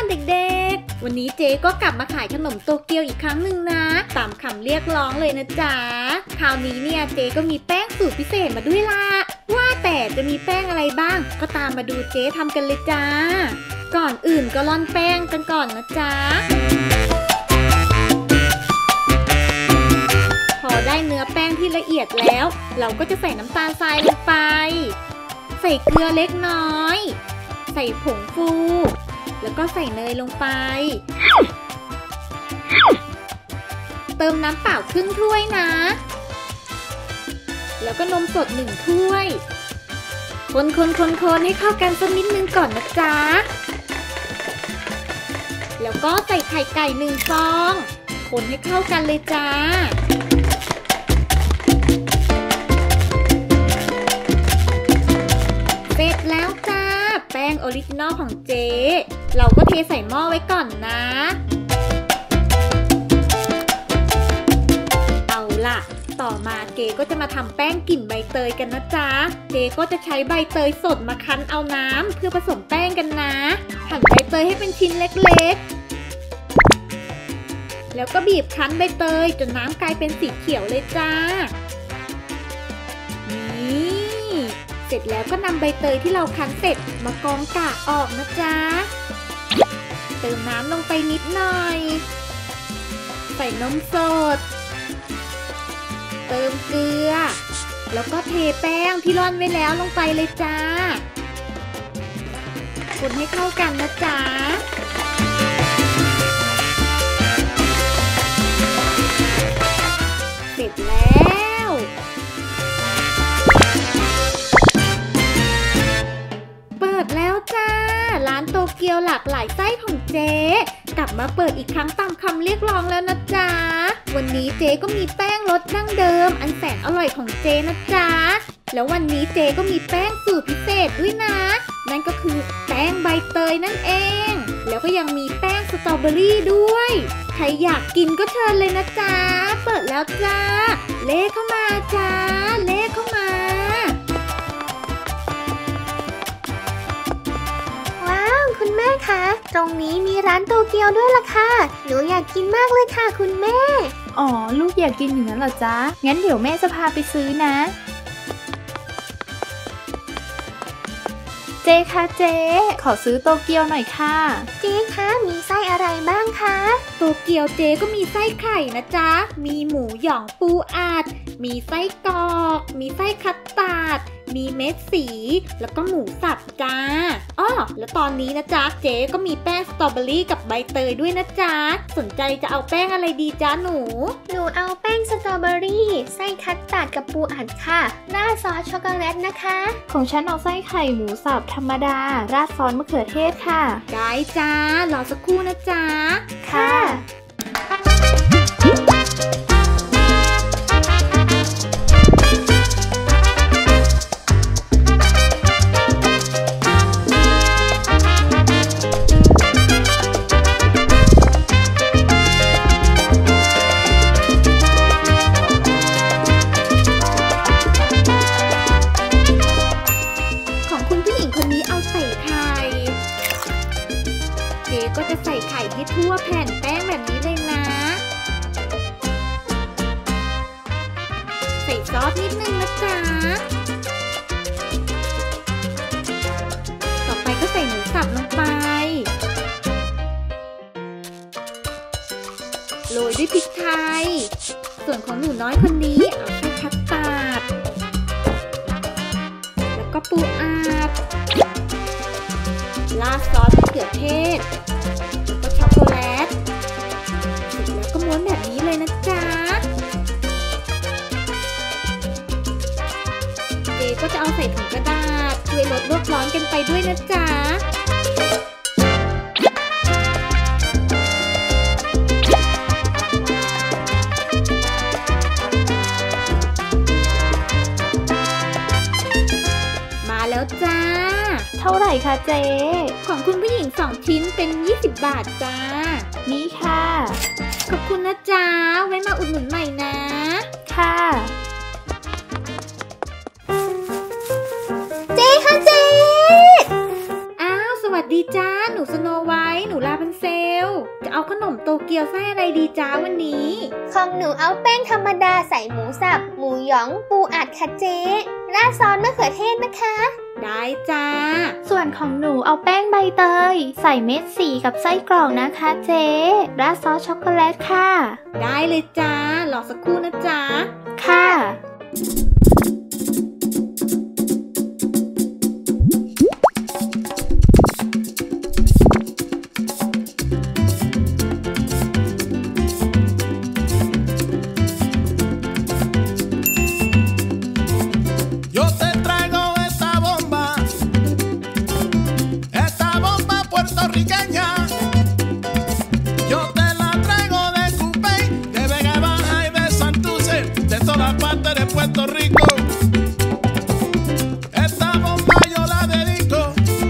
เด็กๆวันนี้เจ๊ก็กลับมาขายขนมโตเกียวอีกครั้งหนึ่งนะตามคำเรียกร้องเลยนะจ๊ะคราวนี้เนี่ยเจ๊ก็มีแป้งสูตรพิเศษมาด้วยล่ะว่าแต่จะมีแป้งอะไรบ้างก็ตามมาดูเจ๊ทำกันเลยจ้าก่อนอื่นก็ร่อนแป้งกันก่อนนะจ๊ะพอได้เนื้อแป้งที่ละเอียดแล้วเราก็จะใส่น้ำตาลทรายลงไปใส่เกลือเล็กน้อยใส่ผงฟูแล้วก็ใส่เนยลงไปเติมน้ำเปล่าครึ่งถ้วยนะแล้วก็นมสด1 ถ้วยคนให้เข้ากันสักนิดนึงก่อนนะจ๊ะแล้วก็ใส่ไข่ไก่1 ฟองคนให้เข้ากันเลยจ้าเสร็จแล้วจ้าแป้งออริจินอลของเจ๊เราก็เทใส่หม้อไว้ก่อนนะเอาล่ะต่อมาเจ๊ก็จะมาทำแป้งกลิ่นใบเตยกันนะจ๊ะเจ๊ก็จะใช้ใบเตยสดมาคั้นเอาน้ำเพื่อผสมแป้งกันนะหั่นใบเตยให้เป็นชิ้นเล็กๆแล้วก็บีบคั้นใบเตยจนน้ำกลายเป็นสีเขียวเลยจ้านี่เสร็จแล้วก็นำใบเตยที่เราคั้นเสร็จมากรองกากออกนะจ๊ะเติมน้ำลงไปนิดหน่อยใส่นมสดเติมเกลือแล้วก็เทแป้งที่ร่อนไว้แล้วลงไปเลยจ้าคนให้เข้ากันนะจ๊ะเสร็จแล้วเปิดแล้วจ้าร้านโตเกียวหลากหลายไส้ของเจ๊กลับมาเปิดอีกครั้งตามคำเรียกร้องแล้วนะจ๊ะวันนี้เจ๊ก็มีแป้งรสดั้งเดิมอันแสนอร่อยของเจ๊นะจ๊ะแล้ววันนี้เจ๊ก็มีแป้งสูตรพิเศษด้วยนะนั่นก็คือแป้งใบเตยนั่นเองแล้วก็ยังมีแป้งสตรอเบอรี่ด้วยใครอยากกินก็เชิญเลยนะจ๊ะเปิดแล้วจ้าเลขเข้ามาจ้าเลขเข้ามาคุณแม่คะตรงนี้มีร้านโตเกียวด้วยล่ะค่ะหนูอยากกินมากเลยค่ะคุณแม่อ๋อลูกอยากกินอย่างนั้นเหรอจ๊ะงั้นเดี๋ยวแม่จะพาไปซื้อนะเจ๊คะเจ๊ขอซื้อโตเกียวหน่อยค่ะเจ๊คะมีไส้อะไรบ้างคะโตเกียวเจ๊ก็มีไส้ไข่นะจ๊ะมีหมูหยองปูอัดมีไส้กรอกมีไส้คัสตาร์ดมีเม็ดสีแล้วก็หมูสับจ้าอ้อแล้วตอนนี้นะจ๊ะเจ๊ก็มีแป้งสตรอเบอรี่กับใบเตยด้วยนะจ๊ะสนใจจะเอาแป้งอะไรดีจ๊ะหนูเอาแป้งสตรอเบอรี่ไส้คัสตาร์ดกับปูอัดค่ะราดซอสช็อกโกแลตนะคะของฉันเอาไส้ไข่หมูสับธรรมดาราดซอสมะเขือเทศค่ะได้จ้ารอสักครู่นะจ๊ะค่ะก็จะใส่ไข่ให้ทั่วแผ่นแป้งแบบนี้เลยนะใส่ซอสนิดนึงนะจ๊ะต่อไปก็ใส่หมูสับลงไปโรยด้วยพริกไทยส่วนของหนูน้อยคนนี้เอาไส้คัสตาร์ดแล้วก็ปูอัดราดซอสมะเขือเทศช็อกโกแลตเสร็จแล้วก็ม้วนแบบนี้เลยนะจ๊ะเจ๊ก็จะเอาใส่ถุงกระดาษช่วยลดโลกร้อนกันไปด้วยนะจ๊ะมาแล้วจ้าเท่าไหร่คะเจ๊ของคุณผู้หญิง2 ชิ้นเป็น20 บาทจ้านี่ค่ะขอบคุณนะจ๊ะไว้มาอุดหนุนใหม่นะค่ะเจ๊ค่ะเจ๊อ้าวสวัสดีจ้าหนูสโนไวท์หนูลาพันจะเอาขนมโตเกียวไส้อะไรดีจ้าวันนี้ของหนูเอาแป้งธรรมดาใส่หมูสับหมูหยองปูอัดค่ะเจ๊ราดซอสมะเขือเทศนะคะได้จ้าส่วนของหนูเอาแป้งใบเตย ใส่เม็ดสีกับไส้กรอกนะคะเจ๊ราดซอสช็อกโกแลตค่ะได้เลยจ้ารอสักครู่นะจ๊ะค่ะ Yo te traigo esta bomba puertorriqueña. Yo te la traigo de Cupey, de Vega Baja y de Santurce, de todas partes de Puerto Rico. Esta bomba yo la dedico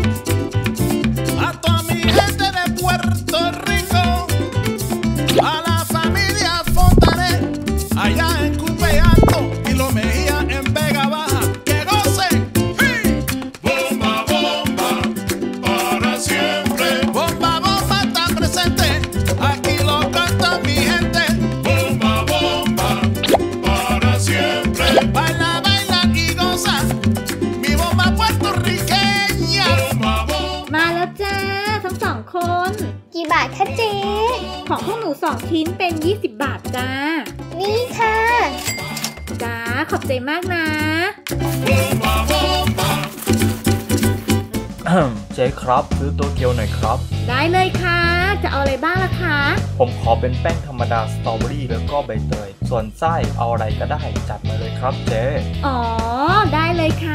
a toda mi gente de Puerto Rico, a la familia Fontanet, allá en Cupey Alto y Lo Mejía en Vega Baja. ¡Que gocen! ¡Sí! Bomba, bomba, para siempre. Bomba, bomba está presente, aquí lo canta mi gente. Bomba, bomba, para siempre. Baila, baila y goza, mi bomba puertorriqueña. Bomba, bomba. มาแล้วจ้าทั้งสองคนกี่บาทคะเจ๊ของพวกหนู2ชิ้นเป็น20 บาทจ้านี่ค่ะจ้าขอบใจมากนะ Bomba, bomba. เจ๊ครับซื้อโตเกียวหน่อยครับได้เลยค่ะ จะเอาอะไรบ้างล่ะคะผมขอเป็นแป้งธรรมดาสตรอเบอรี่แล้วก็ใบเตย ส่วนไส้เอาอะไรก็ได้จัดมาเลยครับเจ๊อ๋อ ได้เลยค่ะ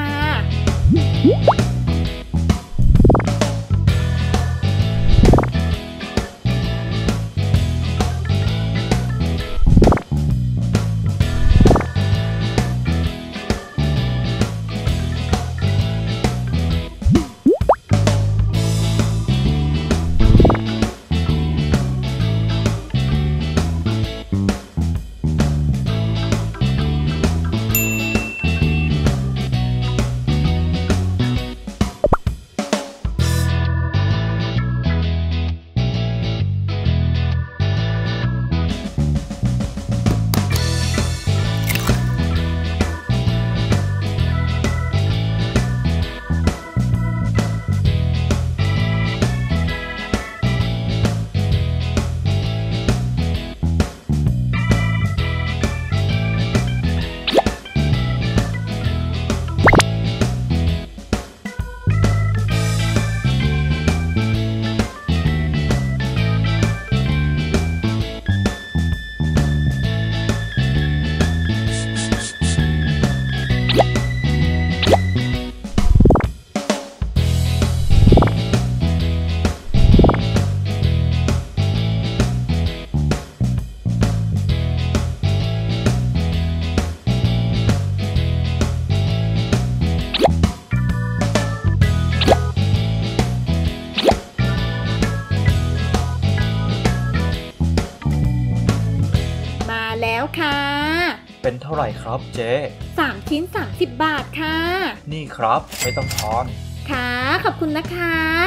มาแล้วค่ะเป็นเท่าไหร่ครับเจ๊ 3 ชิ้น 30 บาทค่ะนี่ครับไม่ต้องทอนค่ะขอบคุณนะคะ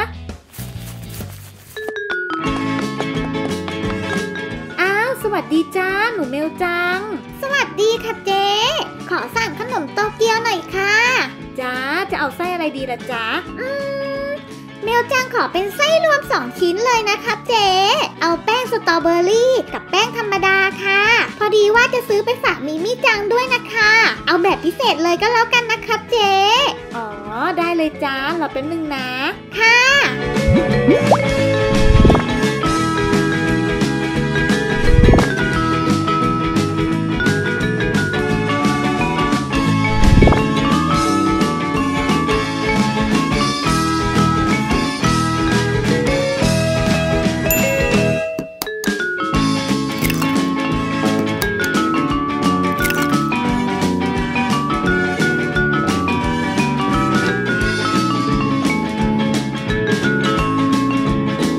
อ้าวสวัสดีจ้าหนูเมลจังสวัสดีค่ะเจ๊ ขอสั่งขนมโตเกียวหน่อยค่ะจ้าจะเอาไส้อะไรดีล่ะจ๊ะเมลจังขอเป็นไส้รวม2ชิ้นเลยนะครับเจ๊เอาแป้งสตรอเบอรี่กับแป้งธรรมดาค่ะ พอดีว่าจะซื้อไปฝากมิมี่จังด้วยนะคะ เอาแบบพิเศษเลยก็แล้วกันนะครับเจ๊อ๋อ ได้เลยจ้ารอแป๊บนึงนะค่ะ Bomba,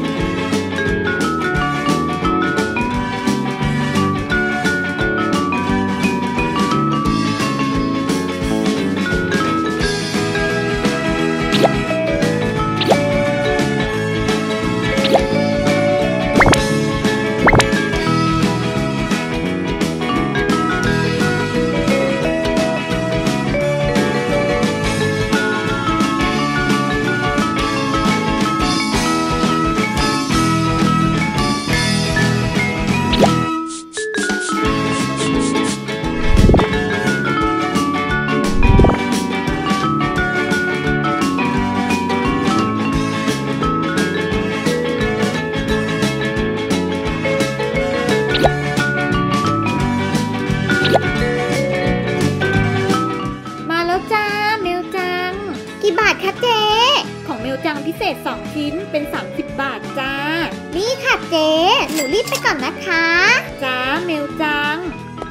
จังพิเศษ2ชิ้นเป็น30 บาทจ้านี่ค่ะเจ๊หนูรีบไปก่อนนะคะจ้าเมลจัง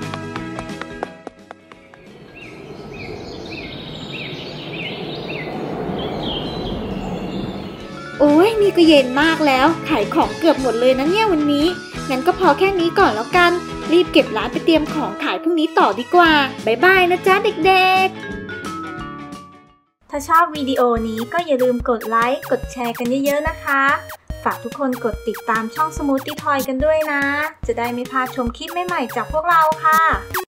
โอ้ยนี่ก็เย็นมากแล้วขายของเกือบหมดเลยนะเนี่ยวันนี้งั้นก็พอแค่นี้ก่อนแล้วกันรีบเก็บร้านไปเตรียมของขายพรุ่งนี้ต่อดีกว่าบ๊ายบายนะจ๊ะเด็กๆถ้าชอบวิดีโอนี้ก็อย่าลืมกดไลค์กดแชร์กันเยอะๆนะคะฝากทุกคนกดติดตามช่อง Smoothie Toy กันด้วยนะจะได้ไม่พลาดชมคลิปใหม่ๆจากพวกเราค่ะ